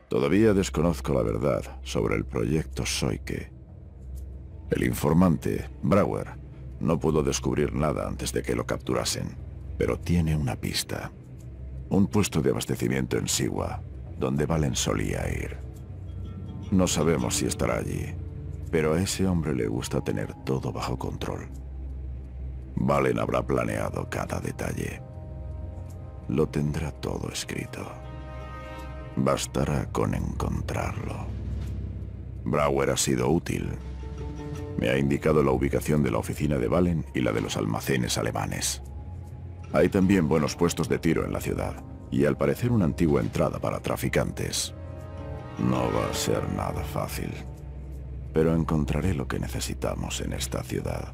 Todavía desconozco la verdad sobre el proyecto Soike. El informante, Brower, no pudo descubrir nada antes de que lo capturasen, pero tiene una pista. Un puesto de abastecimiento en Siwa, donde Valen solía ir. No sabemos si estará allí, pero a ese hombre le gusta tener todo bajo control. Valen habrá planeado cada detalle. Lo tendrá todo escrito. Bastará con encontrarlo. Brower ha sido útil. Me ha indicado la ubicación de la oficina de Valen y la de los almacenes alemanes. Hay también buenos puestos de tiro en la ciudad, y al parecer una antigua entrada para traficantes. No va a ser nada fácil, pero encontraré lo que necesitamos en esta ciudad.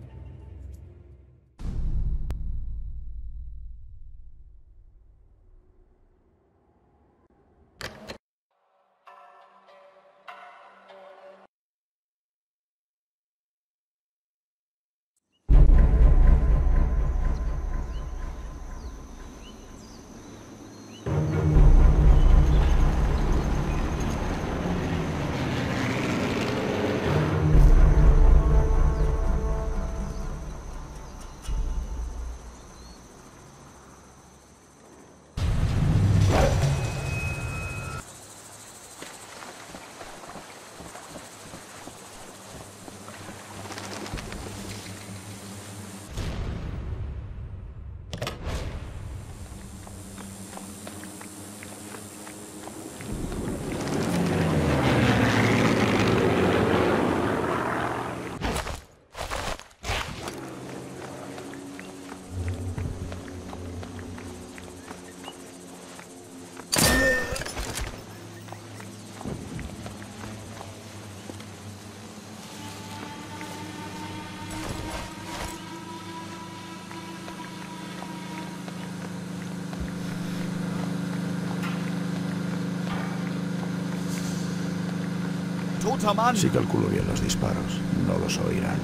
Si calculo bien los disparos, no los oirán.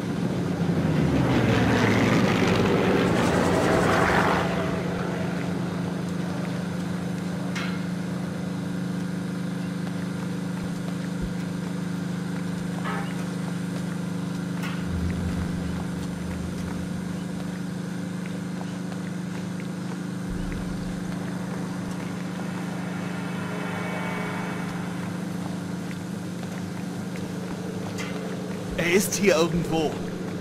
Er ist hier irgendwo.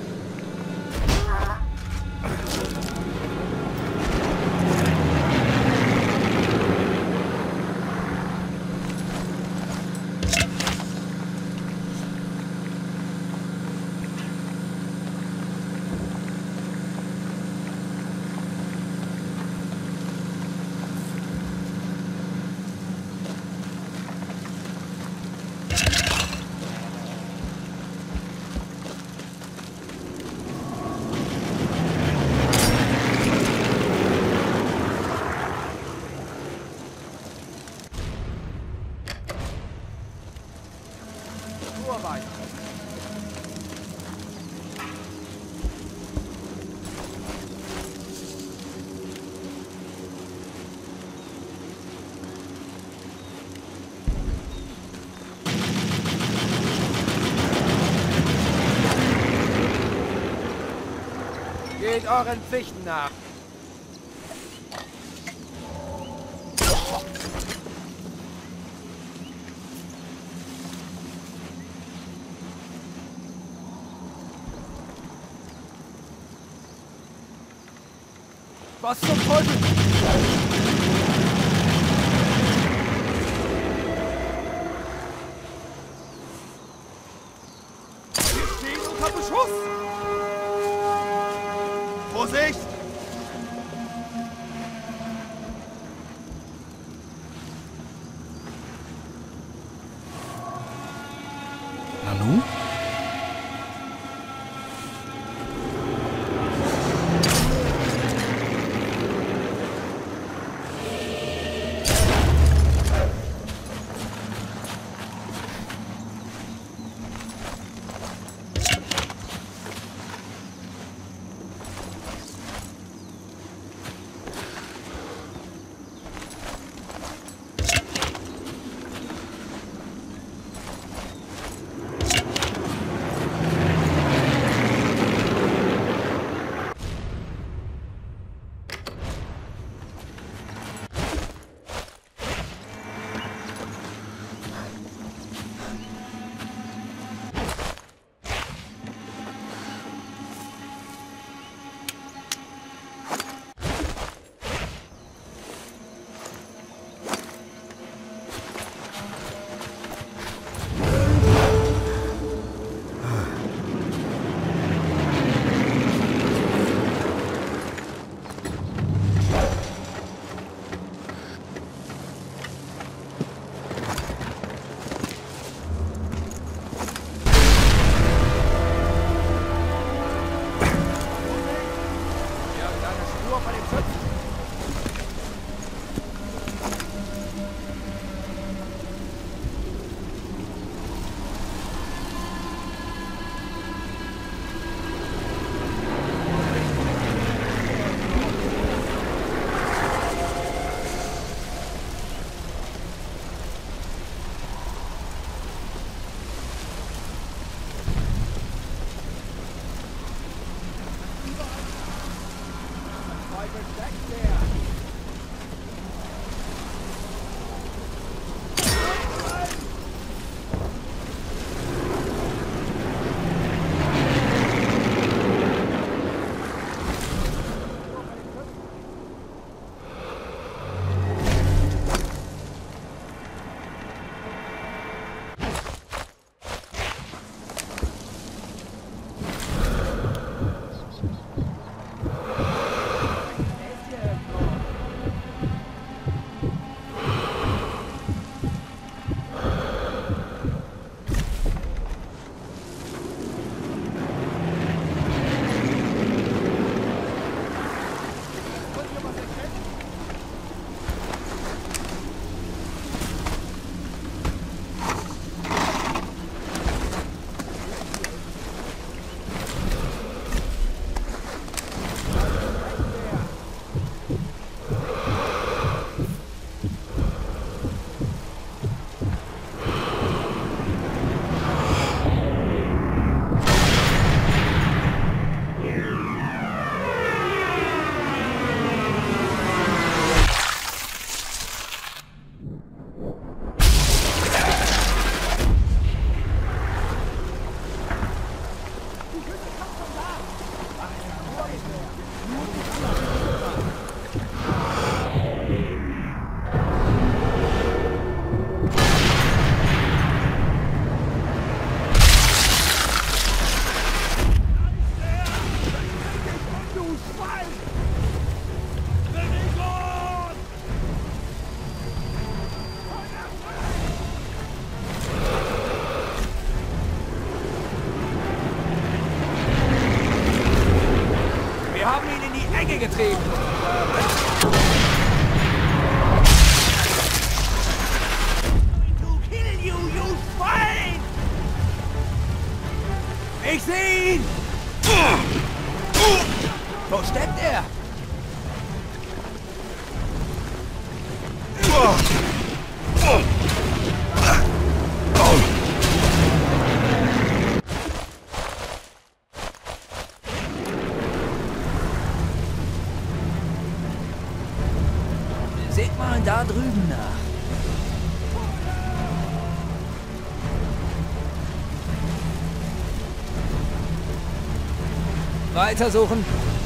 Geht euren Pflichten nach. Was zum Teufel? Wir stehen unter Beschuss! Vorsicht! Nanu? getrieben. Ich sehe ihn! Wo steckt er? Seht mal da drüben nach. Weitersuchen.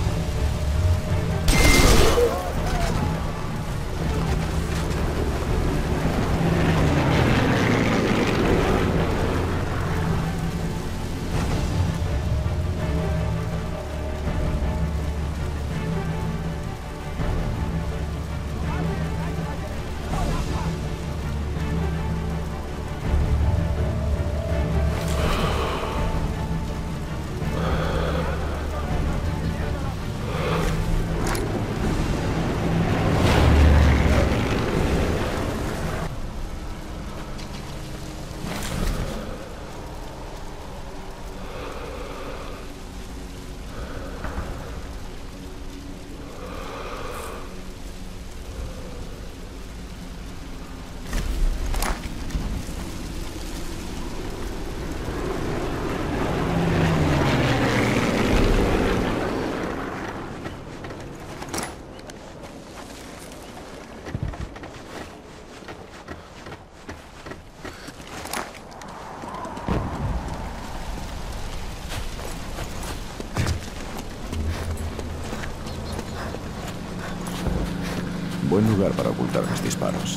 Buen lugar para ocultar mis disparos.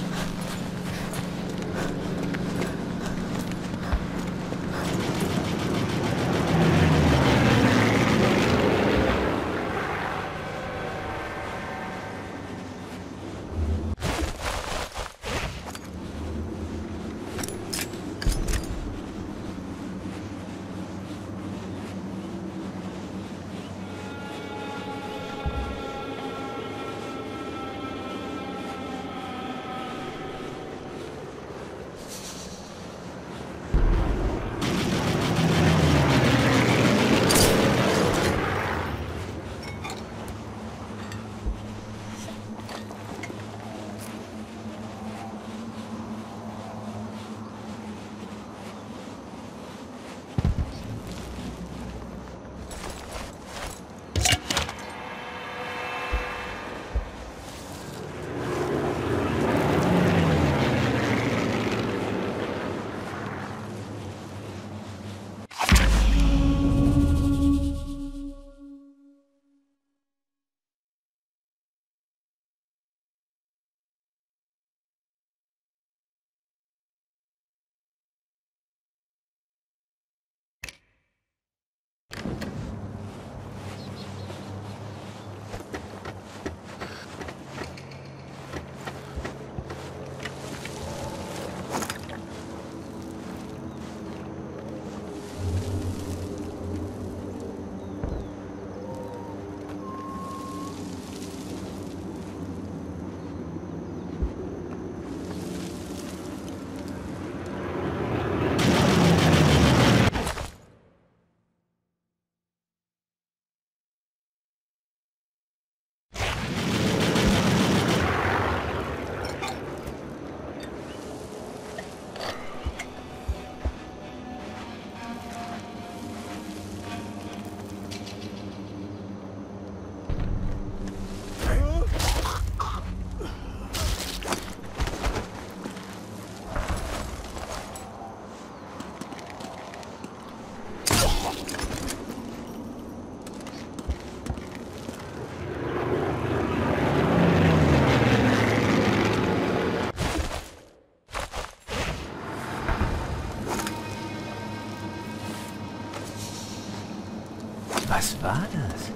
Was war das?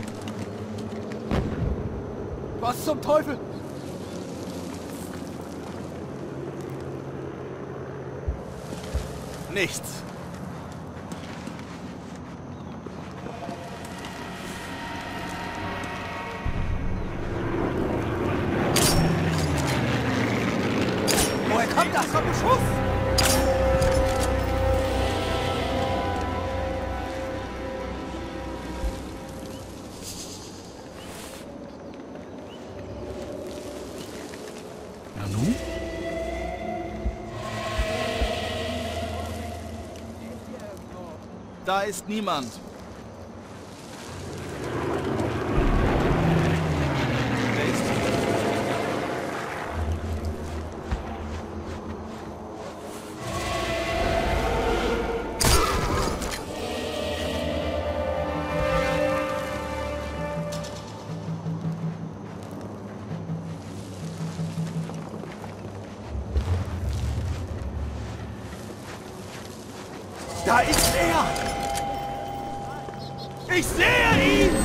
Was zum Teufel? Nichts. Woher kommt das? Kommt ein Schuss! Nanu? Da ist niemand. Wer ist hier? Da ist er! Ich sehe ihn!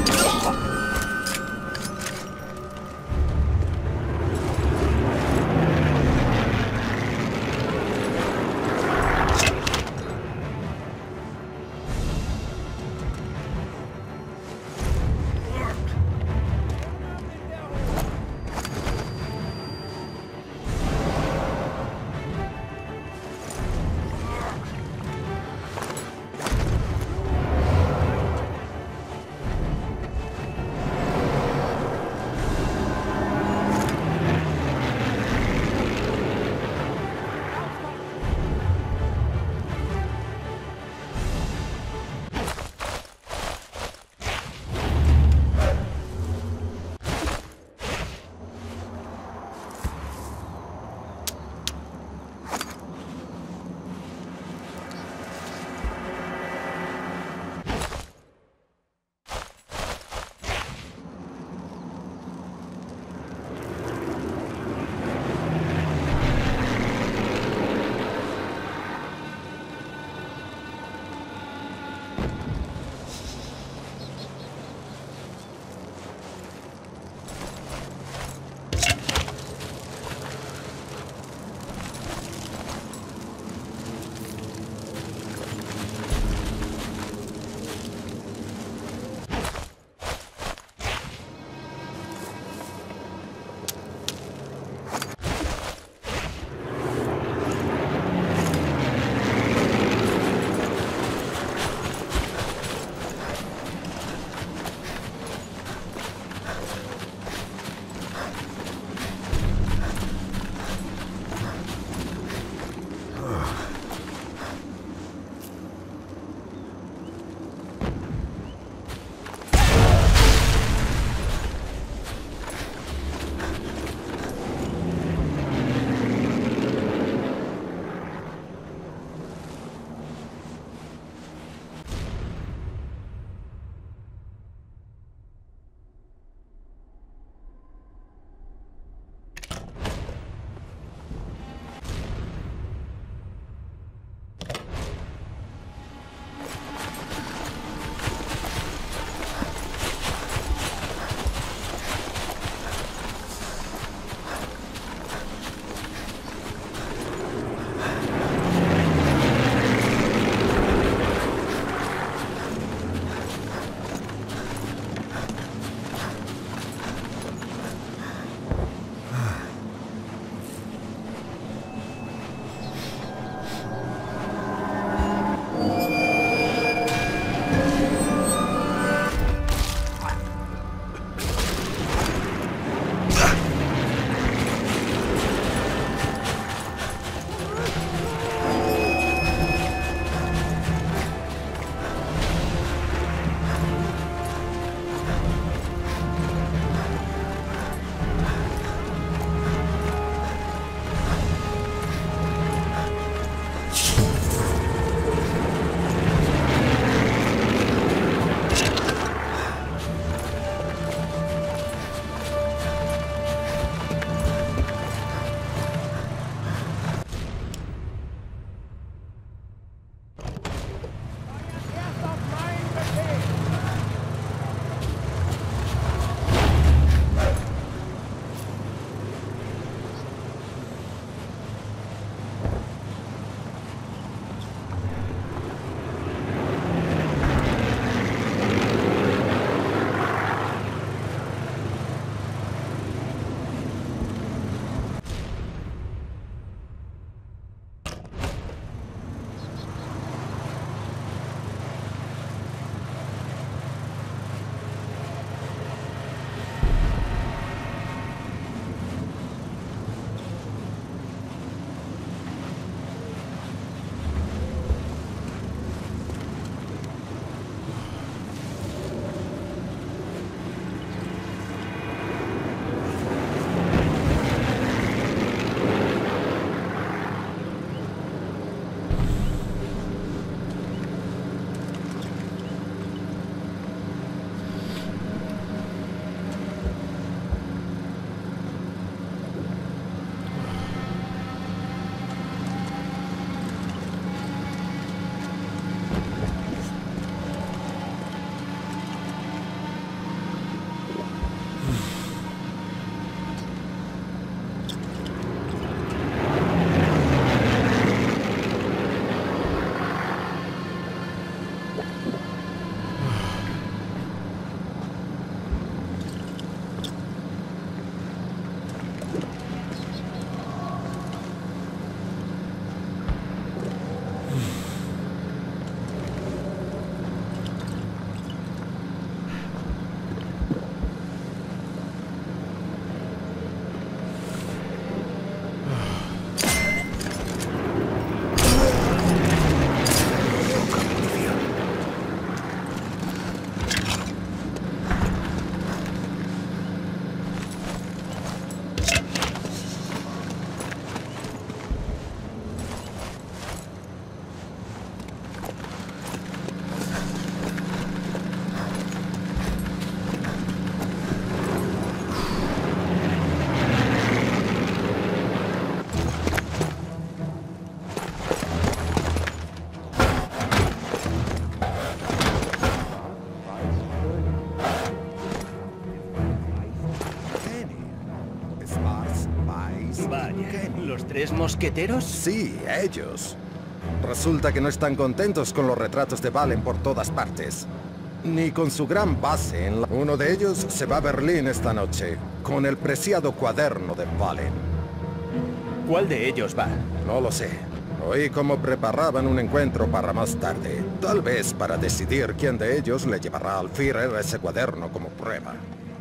¿Vais? Vaya, ¿los tres mosqueteros? Sí, ellos. Resulta que no están contentos con los retratos de Valen por todas partes. Ni con su gran base en la... Uno de ellos se va a Berlín esta noche, con el preciado cuaderno de Valen. ¿Cuál de ellos va? No lo sé. Oí cómo preparaban un encuentro para más tarde. Tal vez para decidir quién de ellos le llevará al Führer ese cuaderno como prueba.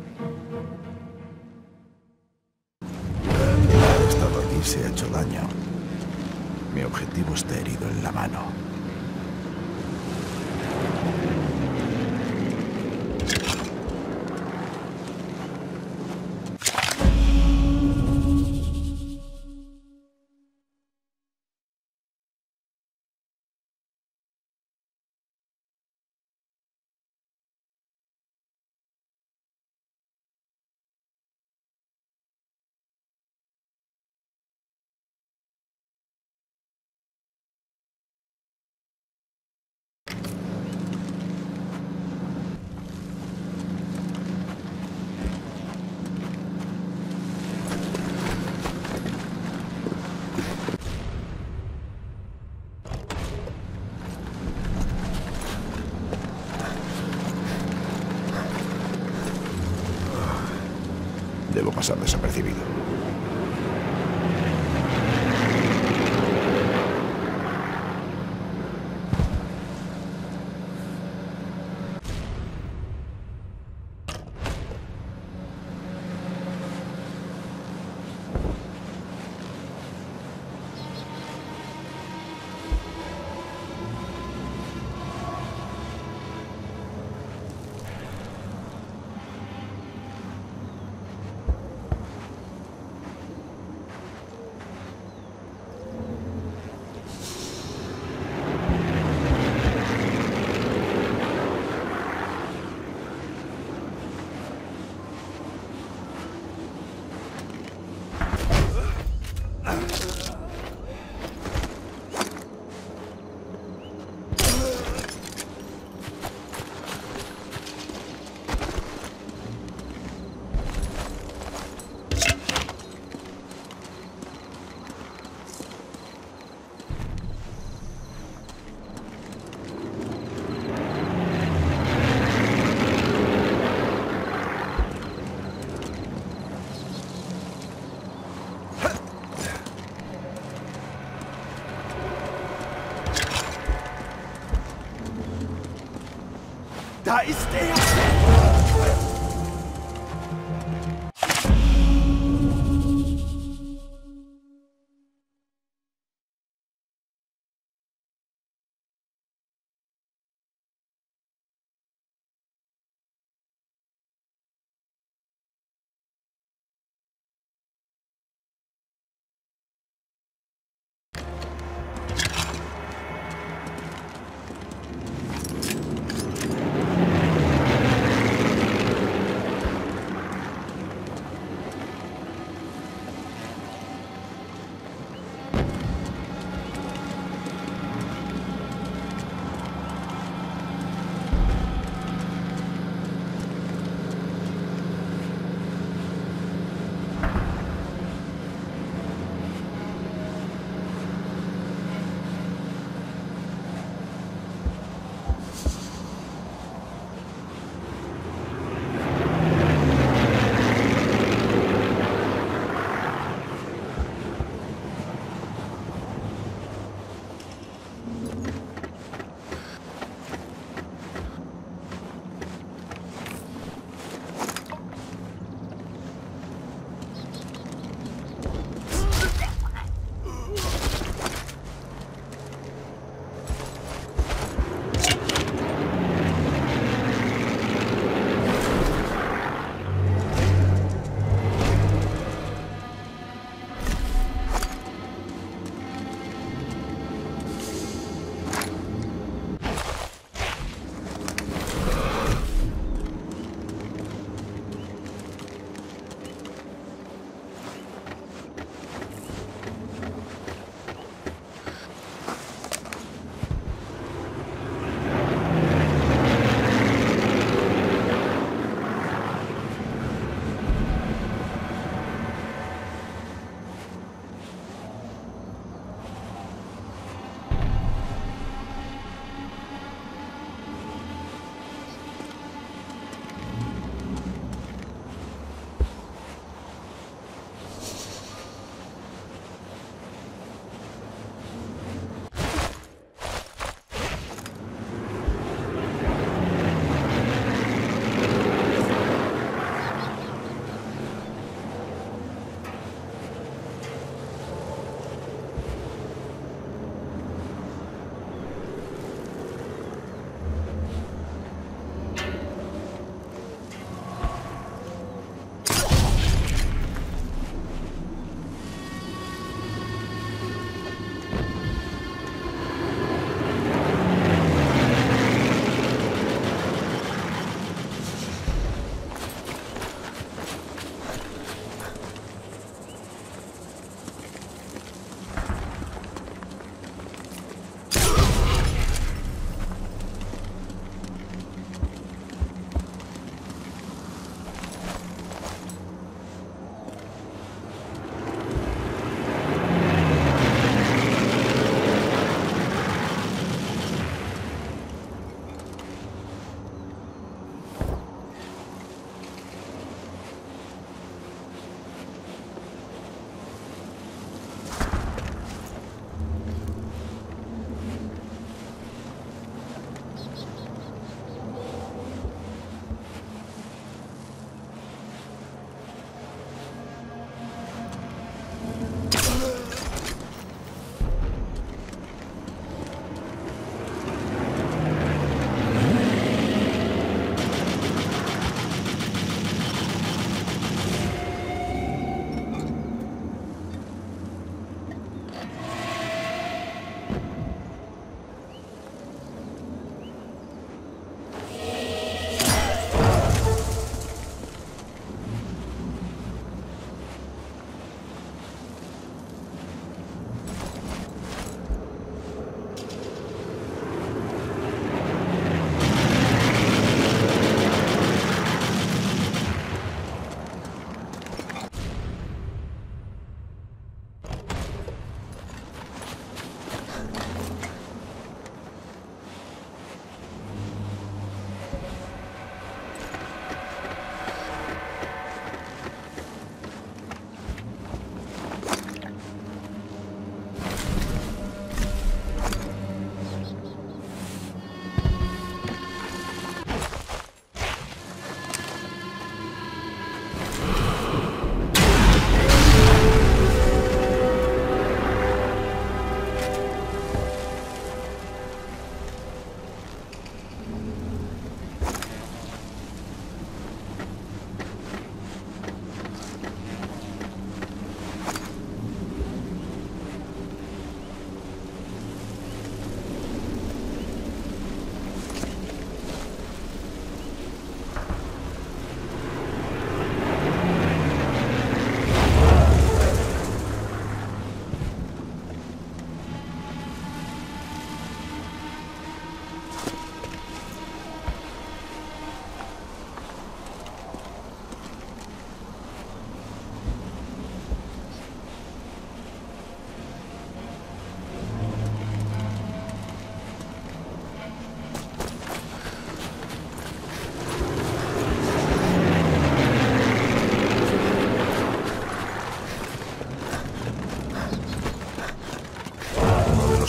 Haber estado aquí se ha hecho daño. Mi objetivo está herido en la mano. Debo pasar desapercibido. Da ist er!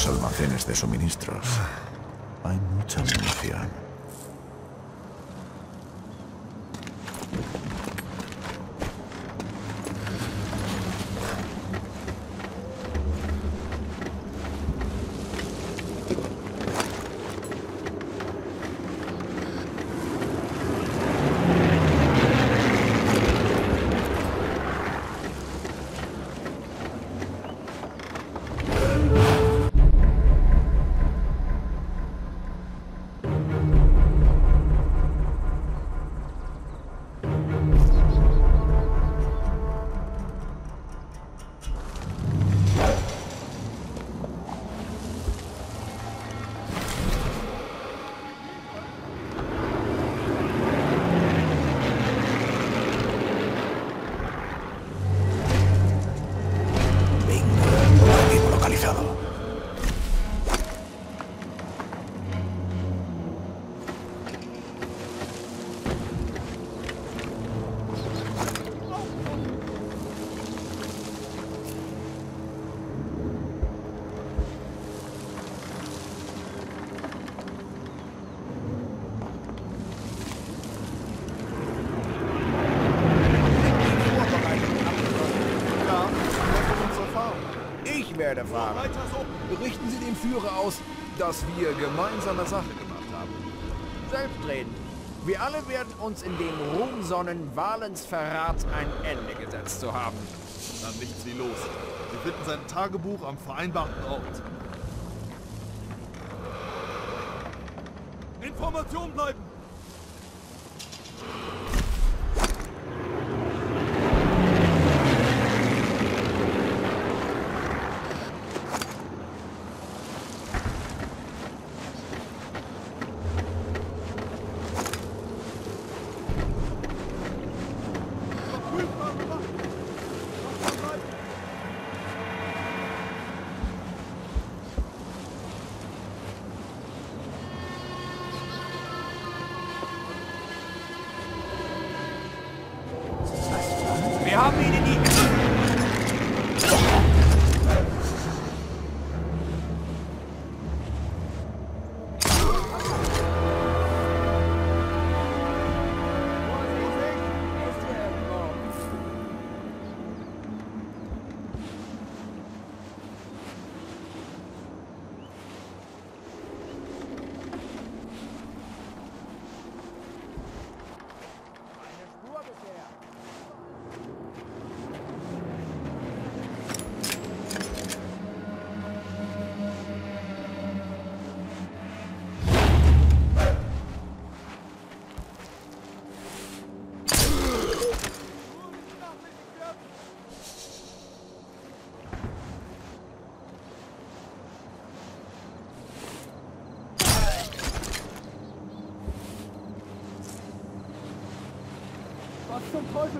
los almacenes de suministros. Hay mucha munición. Ich werde fahren. Weiter so. Berichten Sie dem Führer aus, dass wir gemeinsame Sache gemacht haben. Selbstredend. Wir alle werden uns in dem Ruhm sonnen, Valens Verrat ein Ende gesetzt zu haben. Dann nichts wie los. Sie finden sein Tagebuch am vereinbarten Ort. Information bleiben! Wir haben ihn in die... Was zum Teufel?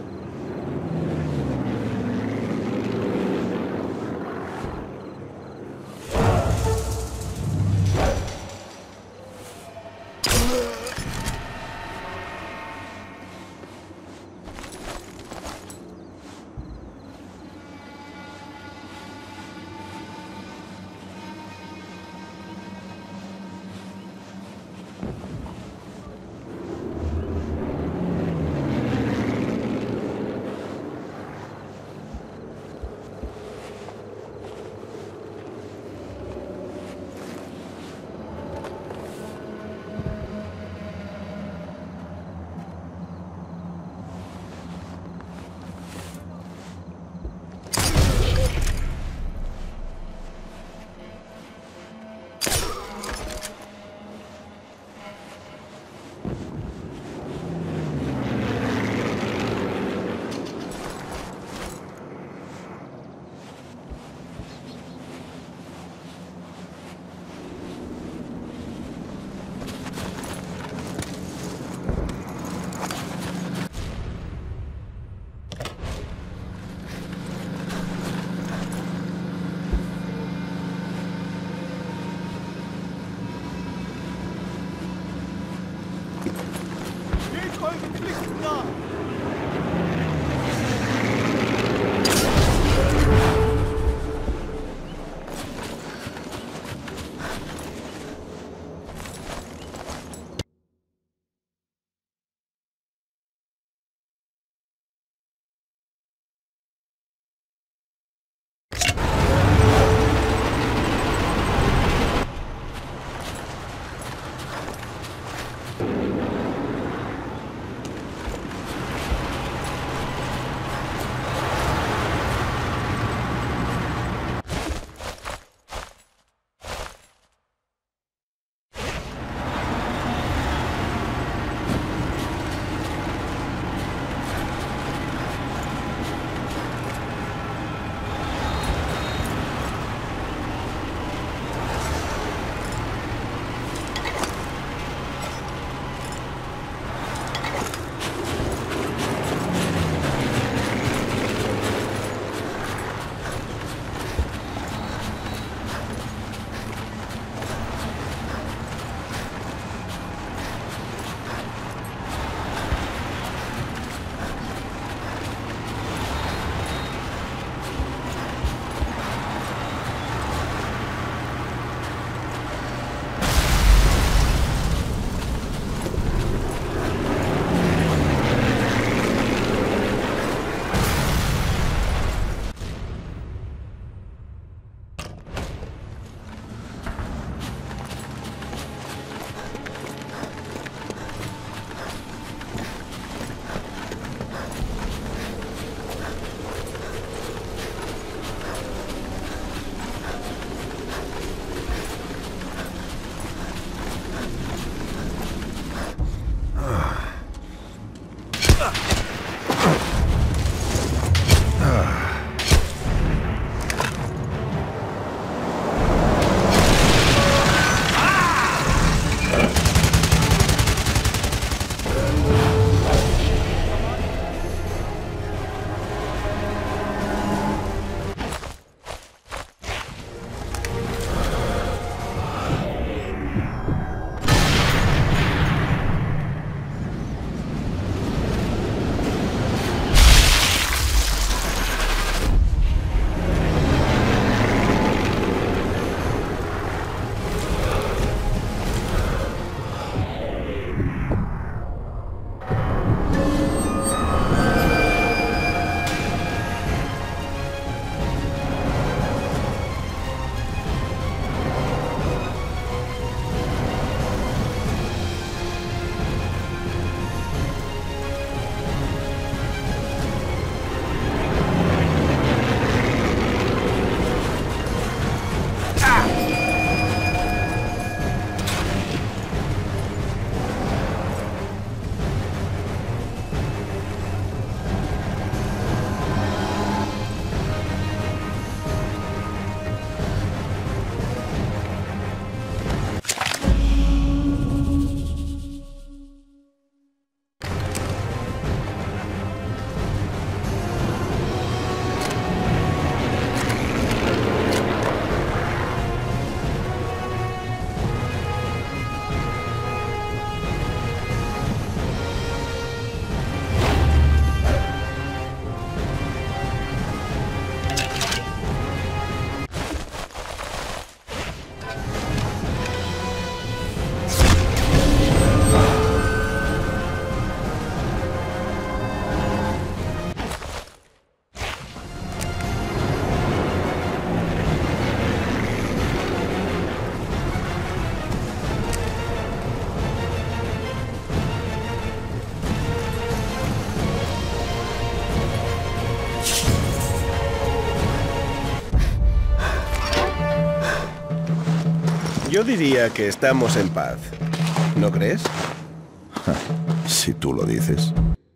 Yo diría que estamos en paz. ¿No crees? Si tú lo dices.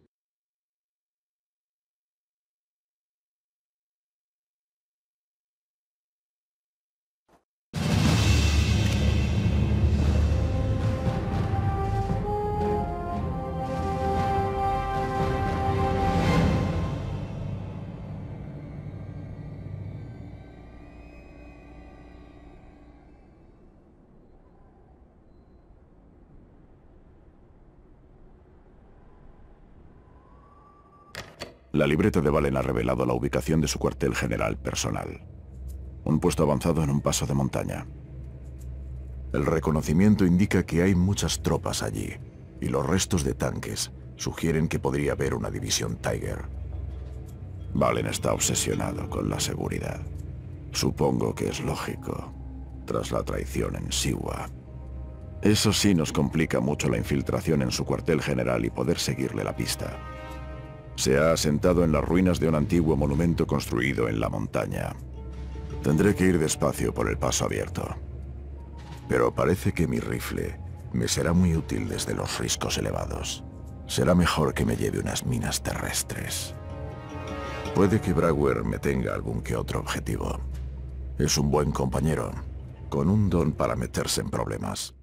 La libreta de Valen ha revelado la ubicación de su cuartel general personal. Un puesto avanzado en un paso de montaña. El reconocimiento indica que hay muchas tropas allí, y los restos de tanques sugieren que podría haber una división Tiger. Valen está obsesionado con la seguridad. Supongo que es lógico, tras la traición en Siwa. Eso sí nos complica mucho la infiltración en su cuartel general y poder seguirle la pista. Se ha asentado en las ruinas de un antiguo monumento construido en la montaña. Tendré que ir despacio por el paso abierto. Pero parece que mi rifle me será muy útil desde los riscos elevados. Será mejor que me lleve unas minas terrestres. Puede que Brauer me tenga algún que otro objetivo. Es un buen compañero, con un don para meterse en problemas.